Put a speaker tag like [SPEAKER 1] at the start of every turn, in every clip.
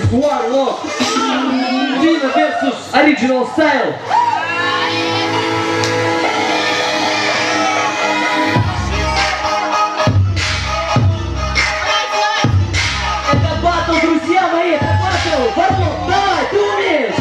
[SPEAKER 1] Warlock, Dina versus Original Style. Это батл, друзья мои, это батл. Warlock, давай, ты умеешь.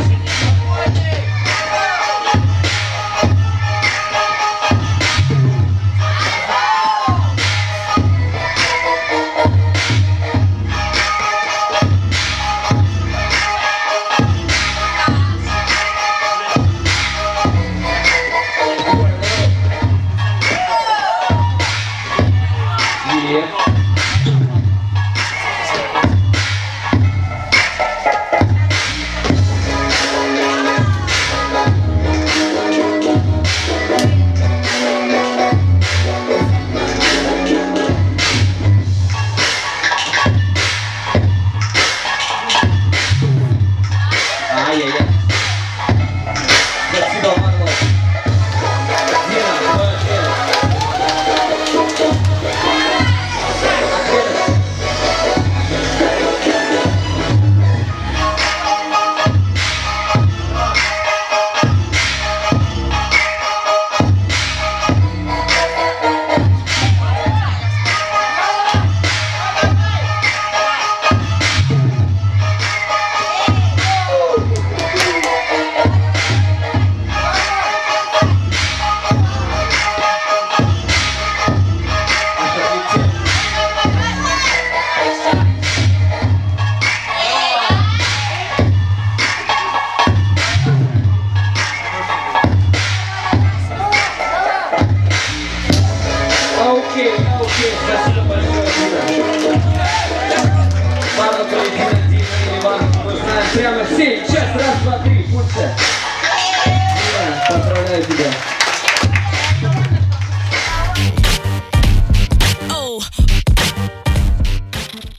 [SPEAKER 1] Окей, спасибо большое, Дина. Пару Дина или Иван, мы знаем прямо сейчас. Раз, два, три, пульса.